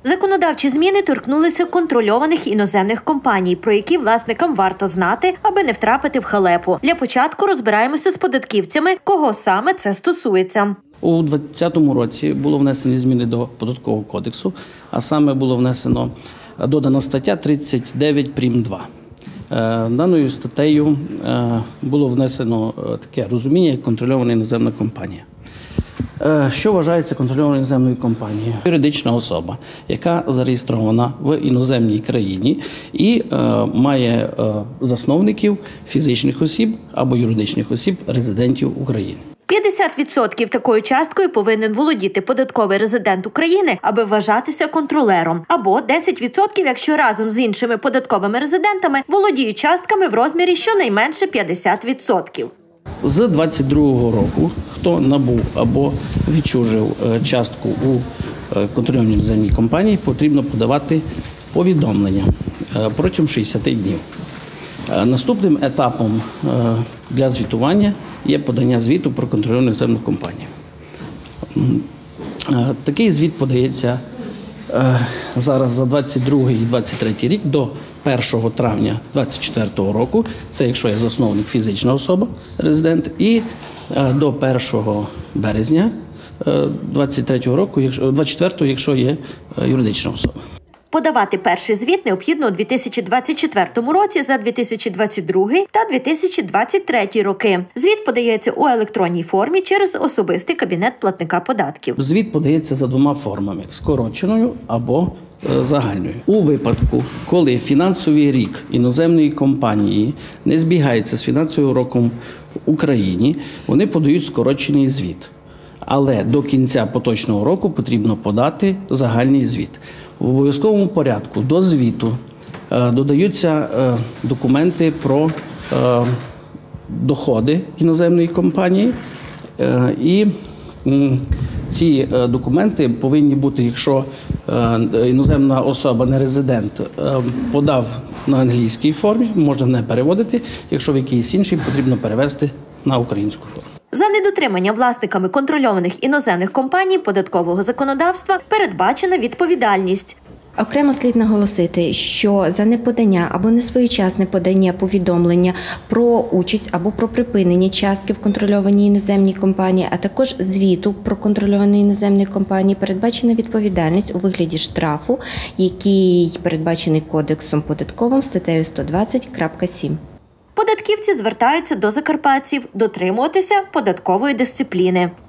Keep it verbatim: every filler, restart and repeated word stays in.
Законодавчі зміни торкнулися контрольованих іноземних компаній, про які власникам варто знати, аби не втрапити в халепу. Для початку розбираємося з податківцями, кого саме це стосується. У двадцятому році було внесені зміни до Податкового кодексу, а саме було внесено додана стаття тридцять дев'ять прим. два. Даною статтею було внесено таке розуміння, як контрольована іноземна компанія. Що вважається контрольованою іноземною компанією? Юридична особа, яка зареєстрована в іноземній країні і має засновників фізичних осіб або юридичних осіб резидентів України. п'ятдесят відсотків такою часткою повинен володіти податковий резидент України, аби вважатися контролером. Або десять відсотків, якщо разом з іншими податковими резидентами володіють частками в розмірі щонайменше п'ятдесят відсотків. З двадцять другого року, хто набув або відчужив частку у контрольованій іноземній компанії, потрібно подавати повідомлення протягом шістдесят днів. Наступним етапом для звітування є подання звіту про контрольовану іноземну компанію. Такий звіт подається зараз за двадцять другий і двадцять третій рік до першого травня двадцять четвертого року, це якщо є засновник фізична особа, резидент, і до першого березня двадцять третього року, двадцять четвертого, якщо є юридична особа. Подавати перший звіт необхідно у дві тисячі двадцять четвертому році за дві тисячі двадцять другий та дві тисячі двадцять третій роки. Звіт подається у електронній формі через особистий кабінет платника податків. Звіт подається за двома формами – скороченою або загальною. У випадку, коли фінансовий рік іноземної компанії не збігається з фінансовим роком в Україні, вони подають скорочений звіт. Але до кінця поточного року потрібно подати загальний звіт. В обов'язковому порядку до звіту додаються документи про доходи іноземної компанії. І ці документи повинні бути, якщо іноземна особа, не резидент, подав на англійській формі, можна не переводити, якщо в якійсь іншій потрібно перевести на українську форму. За недотримання власниками контрольованих іноземних компаній податкового законодавства передбачена відповідальність. Окремо слід наголосити, що за неподання або несвоєчасне подання повідомлення про участь або про припинення частки в контрольованій іноземній компанії, а також звіту про контрольовані іноземні компанії передбачена відповідальність у вигляді штрафу, який передбачений Кодексом податковим статтею сто двадцять крапка сім. Податківці звертаються до закарпатців дотримуватися податкової дисципліни.